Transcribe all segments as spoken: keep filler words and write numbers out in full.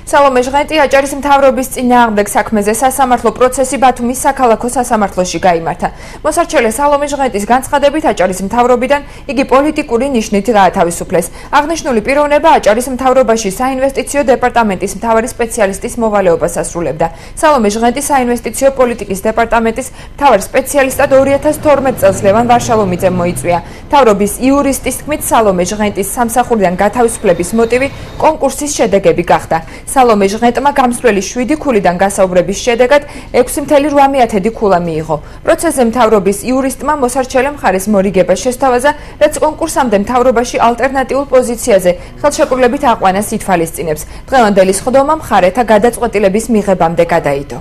სალომე ჟღენტი აჭარის მთავრობის წინააღმდეგ საქმეზე სასამართლო პროცესი ბათუმის საქალაქო სასამართლოში გაიმართა. მოსარჩელე სალომე ჟღენტის განცხადებით აჭარის მთავრობიდან იგი პოლიტიკური ნიშნით გაათავისუფლეს. აღნიშნული პიროვნება აჭარის მთავრობაში საინვესტიციო დეპარტამენტის მთავარი სპეციალისტის მოვალეობას ასრულებდა. სალომე ჟღენტი საინვესტიციო პოლიტიკის დეპარტამენტის მთავარ სპეციალისტად ორი ათას თორმეტ წელს ლევან ვარშალომიძემ მოიწვია. მთავრობის იურისტის თქმით სალომე ჟღენტის სამსახურიდან გათავისუფლების მოტივი კონკურსის შედეგები გახდა. სალომე ჟღენტმა გამსვლელი შვიდი ქულიდან გასაუბრების შედეგად ექვსი virgulă opt ქულა მიიღო. პროცესზე მთავრობის იურისტმა მოსარჩელე მხარეს მორიგება შესთავაზა, რაც კონკურსამდე მთავრობაში ალტერნატიულ პოზიციაზე ხელშეკრულებით აყვანას ითვალისწინებს. დღევანდელი სხდომა მხარეთა გადაწყვეტილების მიღებამდე გადაიდო.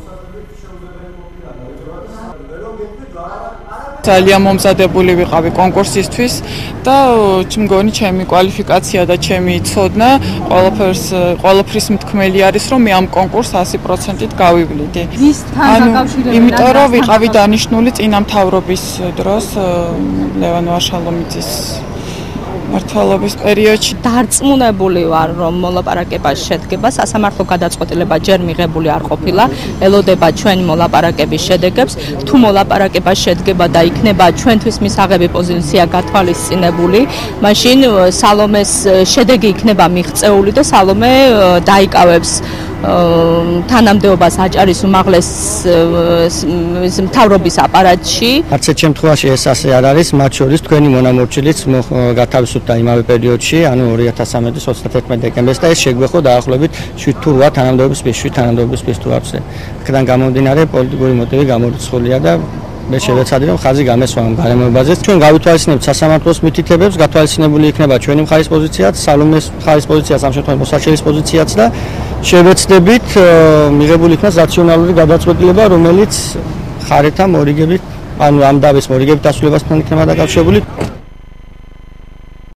ძალიან მომზადებული ვიყავი კონკურსისთვის და მგონი ჩემი კვალიფიკაცია და ჩემი ცოდნა ყველაფერს ყველაფრის მთქმელი არის, რომ მე ამ კონკურსს ასი პროცენტით გავივლიდი. იმიტომ რომ ვიყავი დანიშნული წინამთავრობის დროს ლევან ვარშალომიძის მართლობის პერიოდში. დარწმუნებული ვარ, რომ მოლაპარაკება შედგება, სასამართლო გადაწყვეტილება ჯერ მიღებული არ ყოფილა, ელოდება ჩვენი მოლაპარაკების შედეგებს. თუ მოლაპარაკება შედგება და იქნება ჩვენთვის მისაღები პოზიცია გათვალისწინებული, მაშინ სალომეს შედეგი იქნება მიღწეული და სალომე დაიკავებს თანამდებობას აჭარის უმაღლეს მთავრობის აპარატში. არც ერთ შემთხვევაში ეს ასე არ არის, მათ შორის თქვენი მონამორჩილიც გათავისუფლდა იმავე პერიოდში, ანუ ორი ათას სამედლის ოცდათერთმეტ დეკემბერს და ეს შეგვეხო დაახლოებით შვიდ თუ რვა თანამდებობის შვიდ თანამდებობის ფესტივალზე. აქედან გამომდინარე პოლიტიკური მოტივი გამორიცხულია და მე შევეცადი რომ ხაზი გამესვა ამ გარემოებაზე. ჩვენ გავითვალისწინებთ სასამართლოს მითითებებს, გათვალისწინებული იქნება ჩვენი მხარის პოზიციაც, სალომეს მხარის პოზიციაც, ამ შემთხვევაში მოსარჩელის პოზიციაც და შევეცდებით მიღებული იქნას რაციონალური გადაწყვეტილება, რომელიც მხარეთა მორიგებით, ანუ ამ დავის მორიგებით დასრულებასთან იქნება დაკავშირებული.